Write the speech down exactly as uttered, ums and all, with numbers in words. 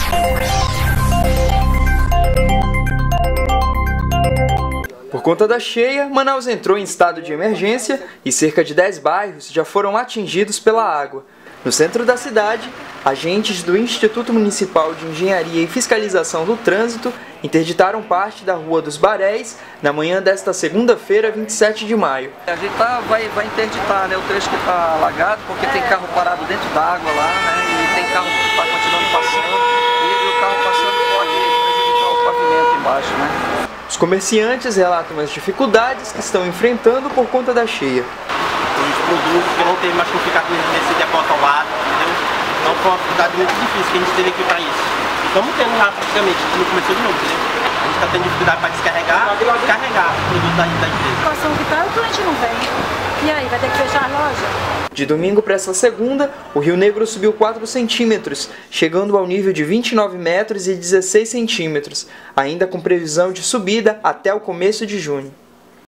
Por conta da cheia, Manaus entrou em estado de emergência e cerca de dez bairros já foram atingidos pela água. No centro da cidade, agentes do Instituto Municipal de Engenharia e Fiscalização do Trânsito interditaram parte da Rua dos Baréis na manhã desta segunda-feira, vinte e sete de maio. A gente tá, vai, vai interditar, né, o trecho que está alagado, porque tem carro parado dentro da água lá, né, e tem carro que está continuando passando, e o carro passando pode prejudicar o pavimento embaixo, né. Os comerciantes relatam as dificuldades que estão enfrentando por conta da cheia. Os produtos que não tem mais como ficar nesse depósito ao lado, entendeu? Então foi uma dificuldade muito difícil que a gente teve aqui para isso. E estamos tendo lá praticamente, não começou de novo, entendeu? A gente está tendo dificuldade para descarregar e carregar o produto da, da empresa. A situação que está, o cliente não vem. E aí, vai ter que fechar a loja? De domingo para essa segunda, o Rio Negro subiu quatro centímetros, chegando ao nível de vinte e nove metros e dezesseis centímetros, ainda com previsão de subida até o começo de junho.